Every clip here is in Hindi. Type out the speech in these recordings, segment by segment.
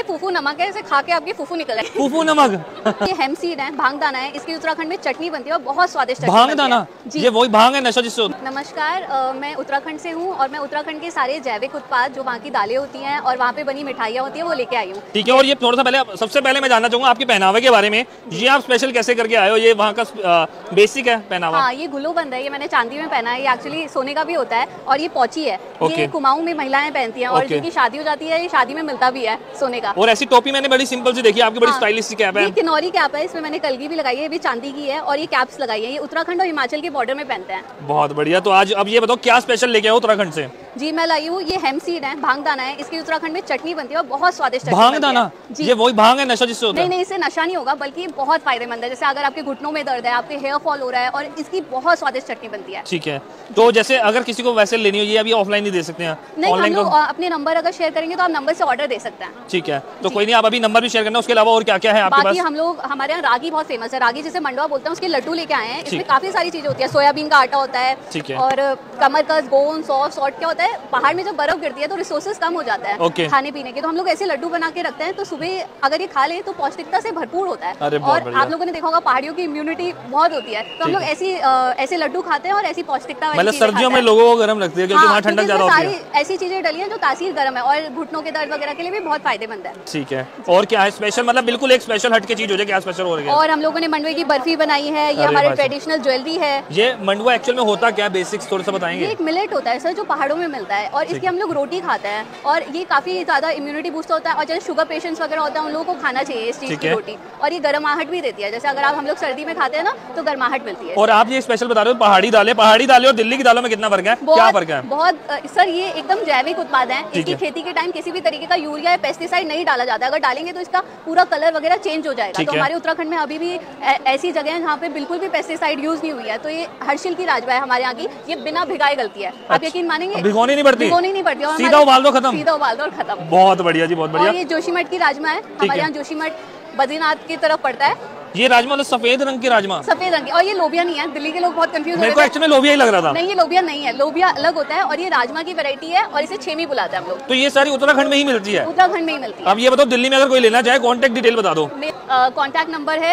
फूफू नमक है, इसे खा के आपकी फूफू निकल आएगी। फूफू नमक ये हेम सीड है, भांग दाना है, इसकी उत्तराखंड में चटनी बनती है और बहुत स्वादिष्ट चटनी भांग बनती है। दाना जी। ये वही भांग है नशा जिससे होता है। नमस्कार, मैं उत्तराखंड से हूँ और मैं उत्तराखंड के सारे जैविक उत्पाद जो वहाँ की दालें होती हैं और वहाँ पे बनी मिठाइयाँ होती हैं वो लेके आई हूँ। ठीक है, और ये थोड़ा सा पहले सबसे पहले मैं जानना चाहूंगा आपके पहनावे के बारे में। ये आप स्पेशल कैसे करके आए हो? ये वहाँ का बेसिक है पहनावा? हाँ, ये गुल्लू बंद है, ये मैंने चांदी में पहना है। ये एक्चुअली सोने का भी होता है और ये पौची है। ये कुमाऊं में महिलाएं पहनती हैं और जिनकी शादी हो जाती है ये शादी में मिलता भी है सोने का। और ऐसी टोपी मैंने बड़ी सिंपल सी देखी, आपकी बड़ी स्टाइलिश सी कैप है। ये किन्नौरी कैप है, इसमें मैंने कलगी भी लगाई है, ये भी चांदी की है और ये कैप्स लगाई है। ये उत्तराखंड और हिमाचल के बॉर्डर में पहनते हैं। बहुत बढ़िया। तो आज अब ये बताओ क्या स्पेशल लेके आए उत्तराखंड से? जी, मैं लाई हूँ ये हेम सीड है, भांग दाना है, इसकी उत्तराखंड में चटनी बनती है और बहुत स्वादिष्ट भांग दाना ये वही भांग है नशा जिससे होता है? नहीं, इससे नशा नहीं होगा, बल्कि बहुत फायदेमंद है। जैसे अगर आपके घुटनों में दर्द है, आपके हेयर फॉल हो रहा है, और इसकी बहुत स्वादिष्ट चटनी बनती है। ठीक है, तो जैसे अगर किसी को वैसे लेनी हो, ये अभी ऑफलाइन नहीं दे सकते हैं? नहीं, हम लोग अपने नंबर अगर शेयर करेंगे तो आप नंबर से ऑर्डर दे सकते हैं। ठीक है, तो कोई नहीं, आप अभी नंबर भी शेयर करना। उसके अलावा और क्या क्या है आपके पास? हम लोग, हमारे यहाँ रागी बहुत फेमस है, रागी जिसे मंडवा बोलते हैं, उसके लड्डू लेके आए हैं। इसमें काफी सारी चीजें होती है, सोयाबीन का आटा होता है और कमरकस, गोंद, सौंफ, सॉल्ट। क्या होता है, पहाड़ में जब बर्फ गिरती है तो रिसोर्सेज कम हो जाता है खाने पीने के, तो हम लोग ऐसे लड्डू बना के रखते हैं। तो सुबह अगर ये खा ले तो पौष्टिकता से भरपूर होता है। और आप लोगों ने देखा होगा पहाड़ियों की इम्यूनिटी बहुत होती है, तो हम लोग ऐसे लड्डू खाते हैं और ऐसी पौष्टिकता। मतलब सर्दियों में लोगों को गर्म लगती है क्योंकि वहाँ ठंडक ज्यादा होती है। ऐसी चीजें डली है जो तासीर गर्म है और घुटनों के दर्द वगैरह के लिए भी बहुत फायदेमंद है। ठीक है, और क्या है स्पेशल? मतलब बिल्कुल एक स्पेशल हट के चीज हो जाए, क्या स्पेशल हो रही है? और हम लोगों ने मंडवे की बर्फी बनाई है, ये हमारे ट्रेडिशनल ज्वेलरी है। ये मंडवा एक्चुअल में होता क्या, बेसिक्स थोड़ा सा बताएंगे? ये एक मिलेट होता है सर, जो पहाड़ों में मिलता है और इसकी हम लोग रोटी खाते हैं और ये काफी ज्यादा इम्यूनिटी बूस्ट होता है। और जैसे शुगर पेशेंट्स वगैरह होता है उन लोगों को खाना चाहिए इस चीज की रोटी, और ये गर्माहट भी देती है। जैसे अगर आप हम लोग सर्दी में खाते हैं ना तो गर्माहट मिलती है। और आप ये स्पेशल बता रहे हो पहाड़ी दालें और दिल्ली की दालों में कितना फर्क है? क्या फर्क है? बहुत सर, ये एकदम जैविक उत्पाद है। इसकी खेती के टाइम किसी भी तरीके का यूरिया या पेस्टिसाइड नहीं डाला जाता है। अगर डालेंगे तो इसका पूरा कलर वगैरह चेंज हो जाएगा। तो हमारे उत्तराखंड में अभी भी ऐसी जगह है जहाँ पे बिल्कुल भी पेस्टिसाइड यूज नहीं हुई है। तो ये हर्षिल की राजमा है हमारे यहाँ की, ये बिना भिगाए गलती है। आप यकीन मानेंगे, भिगोनी नहीं पड़ती, सीधा उबाल दो, खत्म। सीधा उबाल दो और खत्म। बहुत बढ़िया जी, बहुत बढ़िया। और ये जोशीमठ की राजमा है, हमारे यहाँ जोशीमठ बद्रीनाथ की तरफ पड़ता है। ये राजमा मतलब सफेद रंग की राजमा? सफेद रंग की, और ये लोबिया नहीं है। दिल्ली के लोग बहुत कंफ्यूज हो रहे थे। मेरे को एक्चुअली लोबिया ही लग रहा था। नहीं, ये लोबिया नहीं है, लोबिया अलग होता है और ये राजमा की वैरायटी है और इसे छेमी बुलाते हैं हम लोग। तो ये सारी उत्तराखंड में ही मिलती है? उत्तराखंड में ही मिलती है। अब ये बताओ दिल्ली में अगर कोई लेना चाहे, कॉन्टेक्ट डिटेल बता दो। कॉन्टैक्ट नंबर है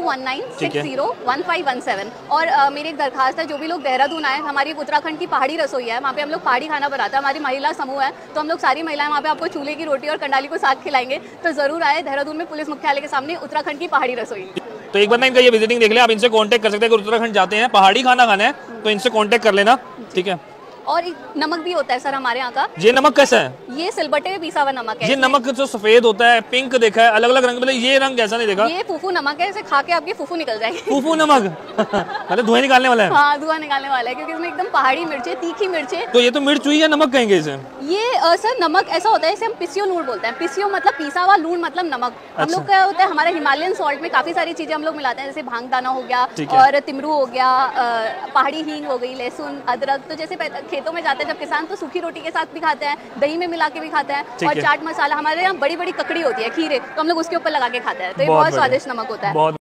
9219601517। और मेरी एक दरखास्त है, जो भी लोग देहरादून आए, हमारी उत्तराखंड की पहाड़ी रसोई है, वहाँ पे हम लोग पहाड़ी खाना बनाते हैं। हमारी महिला समूह है, तो हम लोग सारी महिलाएं वहाँ पे आपको चूल्हे की रोटी और कंडाली को साथ खिलाएंगे। तो जरूर आए देहरादून में, पुलिस मुख्यालय के सामने, उत्तराखंड की पहाड़ी रसोई। तो एक बार ना इनका ये विजिटिंग देख ले, आप इनसे कांटेक्ट कर सकते हैं। अगर उत्तराखंड जाते हैं, पहाड़ी खाना खाना है, तो इनसे कांटेक्ट कर लेना। ठीक है। और नमक भी होता है सर हमारे यहाँ का। ये नमक कैसा है? ये सिलबट्टे में पीसा हुआ नमक है। ये नमक जो सफेद होता है, पिंक देखा है, अलग अलग रंग, मतलब ये रंग जैसा नहीं देखा। ये फूफू नमक है, इसे खा के आपकी फूफू निकल जाएगी। फूफू नमक मतलब धुआं निकालने वाला है? हाँ, धुआं निकालने वाला है, क्योंकि इसमें एकदम पहाड़ी मिर्चें, तीखी मिर्चें। तो ये तो मिर्च हुई या नमक कहेंगे इसे? ये सर नमक ऐसा होता है, इसे हम पिसियो लूण बोलते हैं। पिसियो मतलब पीसा हुआ, लूण मतलब नमक। हम लोग क्या होता है, हमारे हिमालयन सॉल्ट में काफी सारी चीजें हम लोग मिलाते हैं, जैसे भांग दाना हो गया और तिमरू हो गया, पहाड़ी हींग हो गई, लहसुन, अदरक। तो जैसे खेतों में जाते हैं जब किसान, तो सूखी रोटी के साथ भी खाते हैं, दही में मिला के भी खाते हैं। और चाट मसाला, हमारे यहाँ बड़ी बड़ी ककड़ी होती है, खीरे, तो हम लोग उसके ऊपर लगा के खाते हैं। तो ये बहुत स्वादिष्ट नमक होता है।